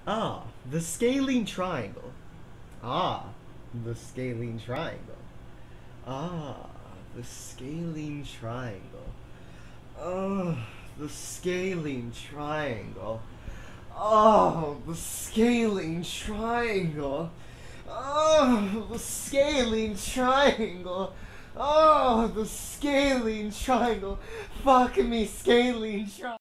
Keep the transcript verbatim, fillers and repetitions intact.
Ah, the scalene triangle. Ah, the scalene triangle. Ah, the scalene triangle. Oh, the scalene triangle. Oh, the scalene triangle. Oh, the scalene triangle. Oh, the scalene triangle. Fuck me, scalene triangle.